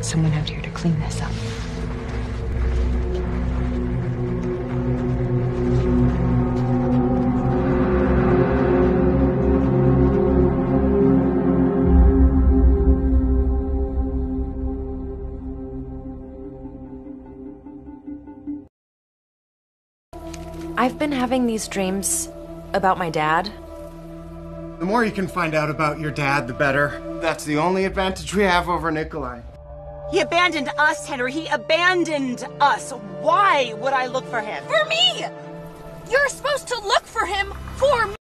get someone out here to clean this up. I've been having these dreams about my dad. The more you can find out about your dad, the better. That's the only advantage we have over Nikolai. He abandoned us, Henry. He abandoned us. Why would I look for him? For me! You're supposed to look for him for me!